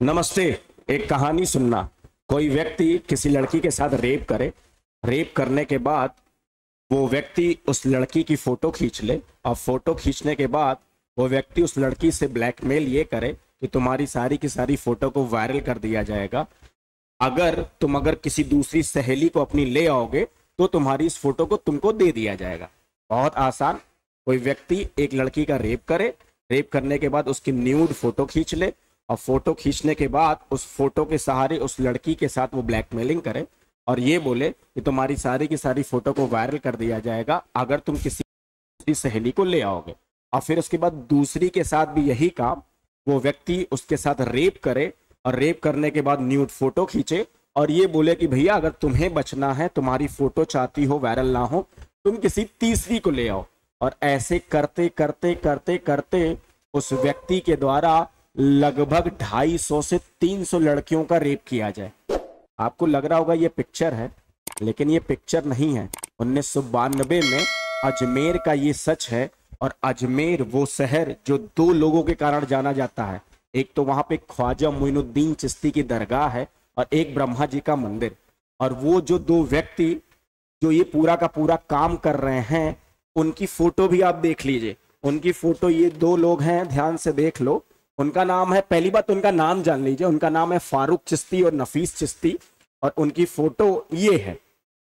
नमस्ते। एक कहानी सुनना। कोई व्यक्ति किसी लड़की के साथ रेप करे। रेप करने के बाद वो व्यक्ति उस लड़की की फोटो खींच ले और फोटो खींचने के बाद वो व्यक्ति उस लड़की से ब्लैकमेल ये करे कि तुम्हारी सारी की सारी फोटो को वायरल कर दिया जाएगा। अगर किसी दूसरी सहेली को अपनी ले आओगे तो तुम्हारी इस फोटो को तुमको दे दिया जाएगा। बहुत आसान। कोई व्यक्ति एक लड़की का रेप करे, रेप करने के बाद उसकी न्यूड फोटो खींच ले और फोटो खींचने के बाद उस फोटो के सहारे उस लड़की के साथ वो ब्लैकमेलिंग करे और ये बोले कि तुम्हारी सारी की सारी फोटो को वायरल कर दिया जाएगा अगर तुम किसी दूसरी सहेली को ले आओगे। और फिर उसके बाद दूसरी के साथ भी यही काम, वो व्यक्ति उसके साथ रेप करे और रेप करने के बाद न्यूड फोटो खींचे और ये बोले कि भैया अगर तुम्हें बचना है, तुम्हारी फोटो चाहती हो वायरल ना हो, तुम किसी तीसरी को ले आओ। और ऐसे करते करते करते करते उस व्यक्ति के द्वारा लगभग 250 से 300 लड़कियों का रेप किया जाए। आपको लग रहा होगा ये पिक्चर है, लेकिन ये पिक्चर नहीं है। 1992 में अजमेर का ये सच है। और अजमेर वो शहर जो दो लोगों के कारण जाना जाता है। एक तो वहां पे ख्वाजा मोइनुद्दीन चिश्ती की दरगाह है और एक ब्रह्मा जी का मंदिर। और वो जो दो व्यक्ति जो ये पूरा का पूरा काम कर रहे हैं, उनकी फोटो भी आप देख लीजिए। उनकी फोटो, ये दो लोग हैं, ध्यान से देख लो। उनका नाम है, पहली बात उनका नाम जान लीजिए, उनका नाम है फारूक चिश्ती और नफीस चिश्ती। और उनकी फोटो ये है।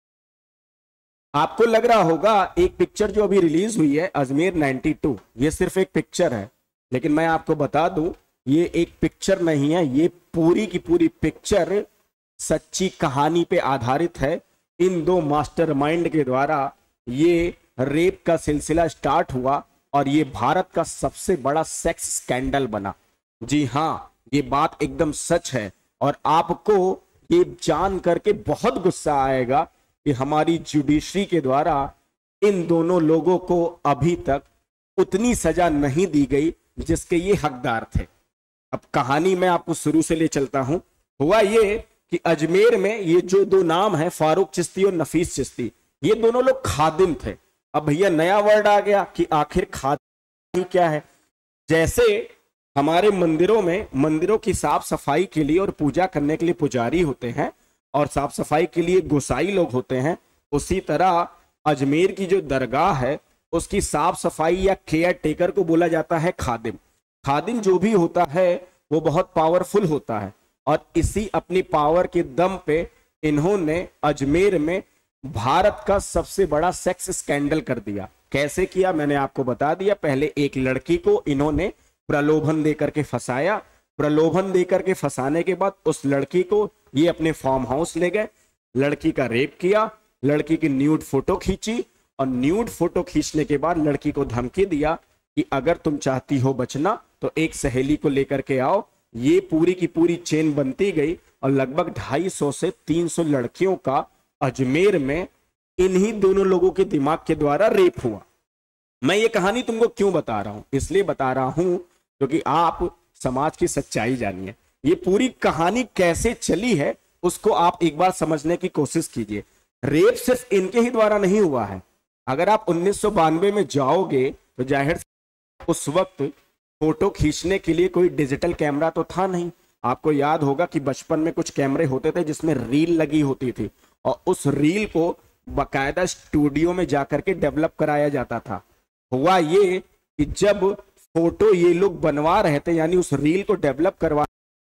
आपको लग रहा होगा एक पिक्चर जो अभी रिलीज हुई है अजमेर 92, ये सिर्फ एक पिक्चर है। लेकिन मैं आपको बता दूं ये एक पिक्चर नहीं है, ये पूरी की पूरी पिक्चर सच्ची कहानी पे आधारित है। इन दो मास्टरमाइंड के द्वारा ये रेप का सिलसिला स्टार्ट हुआ और ये भारत का सबसे बड़ा सेक्स स्कैंडल बना। जी हाँ, ये बात एकदम सच है। और आपको ये जान करके बहुत गुस्सा आएगा कि हमारी जुडिशरी के द्वारा इन दोनों लोगों को अभी तक उतनी सजा नहीं दी गई जिसके ये हकदार थे। अब कहानी मैं आपको शुरू से ले चलता हूं। हुआ ये कि अजमेर में ये जो दो नाम है, फारूक चिश्ती और नफीस चिश्ती, ये दोनों लोग खादिम थे। अब भैया नया वर्ड आ गया कि आखिर खादिम क्या है। जैसे हमारे मंदिरों में, मंदिरों की साफ सफाई के लिए और पूजा करने के लिए पुजारी होते हैं और साफ सफाई के लिए गोसाई लोग होते हैं, उसी तरह अजमेर की जो दरगाह है उसकी साफ सफाई या केयर टेकर को बोला जाता है खादिम। खादिम जो भी होता है वो बहुत पावरफुल होता है और इसी अपनी पावर के दम पे इन्होंने अजमेर में भारत का सबसे बड़ा सेक्स स्कैंडल कर दिया। कैसे किया मैंने आपको बता दिया। पहले एक लड़की को इन्होंने प्रलोभन देकर के फंसाया। प्रलोभन देकर के फंसाने के बाद उस लड़की को ये अपने फार्म हाउस ले गए, लड़की का रेप किया, लड़की की न्यूड फोटो खींची और न्यूड फोटो खींचने के बाद लड़की को धमकी दिया कि अगर तुम चाहती हो बचना तो एक सहेली को लेकर के आओ। ये पूरी की पूरी चेन बनती गई और लगभग 250 से 300 लड़कियों का अजमेर में इन्हीं दोनों लोगों के दिमाग के द्वारा रेप हुआ। मैं ये कहानी तुमको क्यों बता रहा हूं? इसलिए बता रहा हूं क्योंकि आप समाज की सच्चाई जानिए। ये पूरी कहानी कैसे चली है उसको आप एक बार समझने की कोशिश कीजिए। रेप सिर्फ इनके ही द्वारा नहीं हुआ है। अगर आप 1992 में जाओगे तो जाहिर उस वक्त फोटो खींचने के लिए कोई डिजिटल कैमरा तो था नहीं। आपको याद होगा कि बचपन में कुछ कैमरे होते थे जिसमें रील लगी होती थी और उस रील को बाकायदा स्टूडियो में जाकर के डेवलप कराया जाता था। हुआ ये कि जब फोटो ये लोग बनवा रहे थे, यानी उस रील को डेवलप करवा,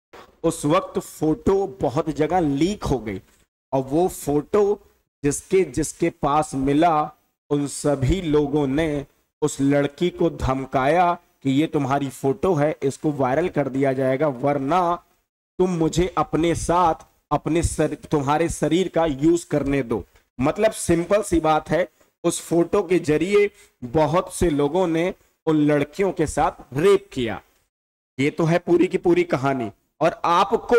उस वक्त फोटो बहुत जगह लीक हो गई और वो फोटो जिसके जिसके पास मिला उन सभी लोगों ने उस लड़की को धमकाया कि ये तुम्हारी फोटो है, इसको वायरल कर दिया जाएगा वरना तुम मुझे अपने साथ तुम्हारे शरीर का यूज करने दो। मतलब सिंपल सी बात है, उस फोटो के जरिए बहुत से लोगों ने उन लड़कियों के साथ रेप किया। ये तो है पूरी की पूरी कहानी। और आपको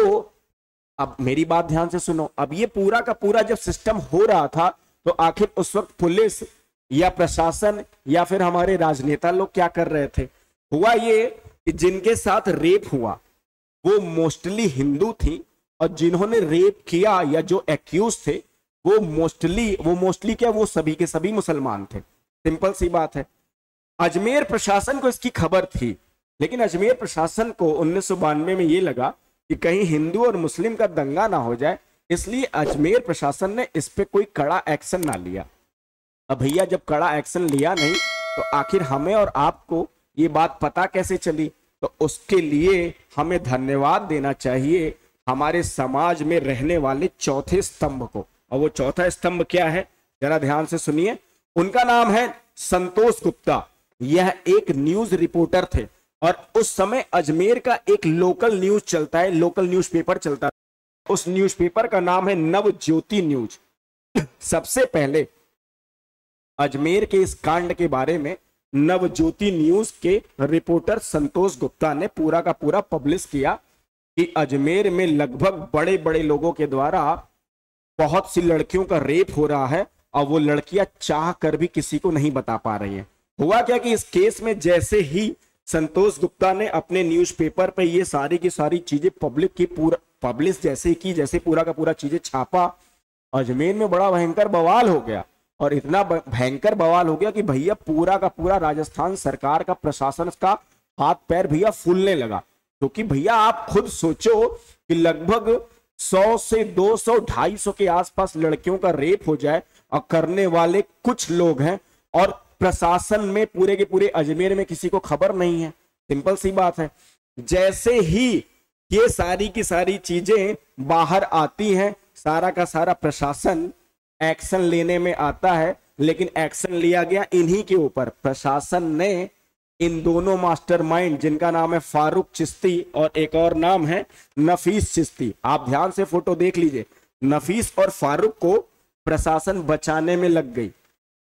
अब मेरी बात ध्यान से सुनो। अब ये पूरा का पूरा जब सिस्टम हो रहा था तो आखिर उस वक्त पुलिस या प्रशासन या फिर हमारे राजनेता लोग क्या कर रहे थे? हुआ ये कि जिनके साथ रेप हुआ वो मोस्टली हिंदू थी और जिन्होंने रेप किया या जो एक्यूज थे वो मोस्टली क्या, वो सभी के सभी मुसलमान थे। सिंपल सी बात है। अजमेर प्रशासन को इसकी खबर थी, लेकिन अजमेर प्रशासन को 1992 में ये लगा कि कहीं हिंदू और मुस्लिम का दंगा ना हो जाए, इसलिए अजमेर प्रशासन ने इस पे कोई कड़ा एक्शन ना लिया। अब भैया जब कड़ा एक्शन लिया नहीं तो आखिर हमें और आपको ये बात पता कैसे चली? तो उसके लिए हमें धन्यवाद देना चाहिए हमारे समाज में रहने वाले चौथे स्तंभ को। और वो चौथा स्तंभ क्या है, जरा ध्यान से सुनिए। उनका नाम है संतोष गुप्ता। यह एक न्यूज रिपोर्टर थे और उस समय अजमेर का एक लोकल न्यूज चलता है, लोकल न्यूज़पेपर चलता है। उस न्यूज़पेपर का नाम है नवज्योति न्यूज। सबसे पहले अजमेर के इस कांड के बारे में नवज्योति न्यूज के रिपोर्टर संतोष गुप्ता ने पूरा का पूरा पब्लिश किया कि अजमेर में लगभग बड़े बड़े लोगों के द्वारा बहुत सी लड़कियों का रेप हो रहा है और वो लड़कियां चाह कर भी किसी को नहीं बता पा रही हैं। हुआ क्या कि इस केस में जैसे ही संतोष गुप्ता ने अपने न्यूज़पेपर पे ये सारी की सारी चीजें पब्लिक की पूरा पब्लिश जैसे की, जैसे पूरा का पूरा चीजें छापा, अजमेर में बड़ा भयंकर बवाल हो गया। और इतना भयंकर बवाल हो गया कि भैया पूरा का पूरा राजस्थान सरकार का, प्रशासन का हाथ पैर भैया फूलने लगा। क्योंकि भैया आप खुद सोचो कि लगभग 100 से 200, 250 के आसपास लड़कियों का रेप हो जाए और करने वाले कुछ लोग हैं और प्रशासन में पूरे के पूरे अजमेर में किसी को खबर नहीं है। सिंपल सी बात है। जैसे ही ये सारी की सारी चीजें बाहर आती हैं, सारा का सारा प्रशासन एक्शन लेने में आता है। लेकिन एक्शन लिया गया इन्हीं के ऊपर। प्रशासन ने इन दोनों मास्टरमाइंड, जिनका नाम है फारूक चिश्ती और एक और नाम है नफीस चिश्ती, आप ध्यान से फोटो देख लीजिए, नफीस और फारूक को प्रशासन बचाने में लग गई।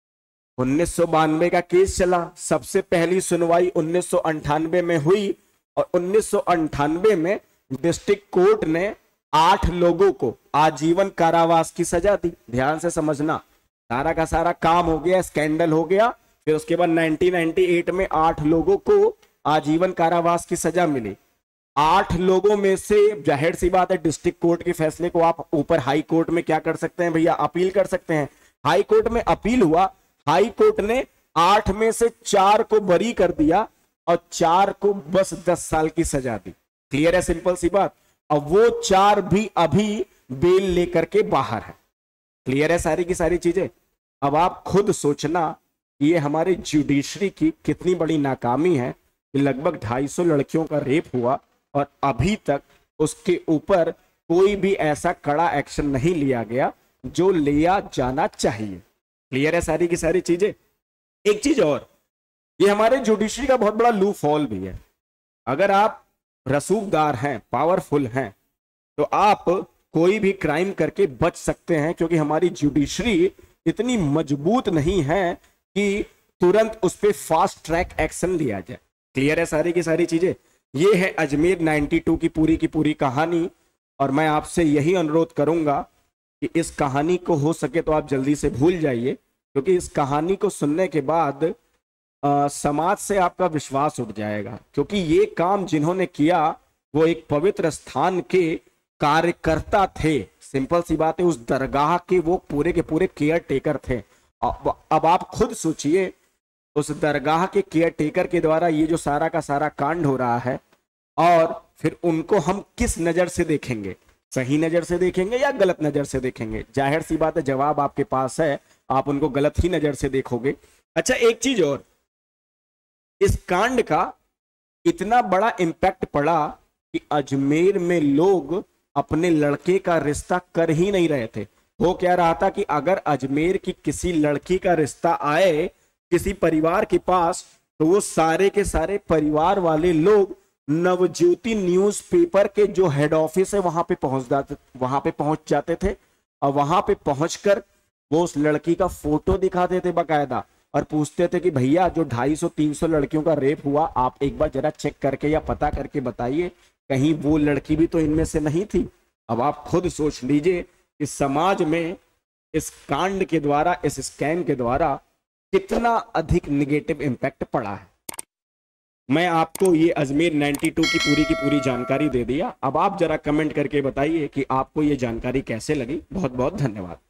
1992 का केस चला, सबसे पहली सुनवाई 1998 में हुई और 1998 में डिस्ट्रिक्ट कोर्ट ने 8 लोगों को आजीवन कारावास की सजा दी। ध्यान से समझना, सारा का सारा काम हो गया, स्कैंडल हो गया। फिर उसके बाद 1998 में 8 लोगों को आजीवन कारावास की सजा मिली। 8 लोगों में से जाहिर सी बात है डिस्ट्रिक्ट कोर्ट के फैसले को आप ऊपर हाई कोर्ट में क्या कर सकते हैं भैया, अपील कर सकते हैं। हाई कोर्ट में अपील हुआ, हाई कोर्ट ने 8 में से 4 को बरी कर दिया और 4 को बस 10 साल की सजा दी। क्लियर है, सिंपल सी बात। अब वो 4 भी अभी बेल लेकर के बाहर है। क्लियर है सारी की सारी चीजें। अब आप खुद सोचना ये हमारे जुडिशरी की कितनी बड़ी नाकामी है कि लगभग 250 लड़कियों का रेप हुआ और अभी तक उसके ऊपर कोई भी ऐसा कड़ा एक्शन नहीं लिया गया जो लिया जाना चाहिए। क्लियर है सारी की सारी चीजें। एक चीज और, ये हमारे जुडिशरी का बहुत बड़ा लूप होल भी है। अगर आप रसूखदार हैं, पावरफुल हैं, तो आप कोई भी क्राइम करके बच सकते हैं, क्योंकि हमारी जुडिशरी इतनी मजबूत नहीं है कि तुरंत उस पर फास्ट ट्रैक एक्शन लिया जाए। क्लियर है सारी की सारी चीजें। ये है अजमेर 92 की पूरी कहानी। और मैं आपसे यही अनुरोध करूंगा कि इस कहानी को हो सके तो आप जल्दी से भूल जाइए, क्योंकि इस कहानी को सुनने के बाद समाज से आपका विश्वास उठ जाएगा। क्योंकि ये काम जिन्होंने किया वो एक पवित्र स्थान के कार्यकर्ता थे। सिंपल सी बात है, उस दरगाह के वो पूरे के पूरे केयर टेकर थे। अब आप खुद सोचिए, उस दरगाह के केयर टेकर के द्वारा ये जो सारा का सारा कांड हो रहा है, और फिर उनको हम किस नजर से देखेंगे, सही नजर से देखेंगे या गलत नजर से देखेंगे? जाहिर सी बात है जवाब आपके पास है, आप उनको गलत ही नजर से देखोगे। अच्छा, एक चीज और, इस कांड का इतना बड़ा इंपैक्ट पड़ा कि अजमेर में लोग अपने लड़के का रिश्ता कर ही नहीं रहे थे। हो क्या रहा था कि अगर अजमेर की किसी लड़की का रिश्ता आए किसी परिवार के पास, तो वो सारे के सारे परिवार वाले लोग नवज्योति न्यूज़पेपर के जो हेड ऑफिस है वहां पे पहुंच जाते थे और वहां पे पहुंचकर वो उस लड़की का फोटो दिखाते थे बकायदा और पूछते थे कि भैया जो 250-300 लड़कियों का रेप हुआ, आप एक बार जरा चेक करके या पता करके बताइए, कहीं वो लड़की भी तो इनमें से नहीं थी। अब आप खुद सोच लीजिए इस समाज में इस कांड के द्वारा, इस स्कैम के द्वारा कितना अधिक निगेटिव इम्पैक्ट पड़ा है। मैं आपको ये अजमेर 92 की पूरी जानकारी दे दिया। अब आप जरा कमेंट करके बताइए कि आपको ये जानकारी कैसे लगी। बहुत बहुत धन्यवाद।